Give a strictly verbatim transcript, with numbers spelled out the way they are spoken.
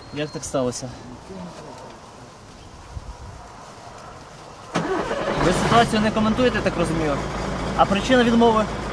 Як так сталося? Ви ситуацію не коментуєте, так розумію? А причина відмови?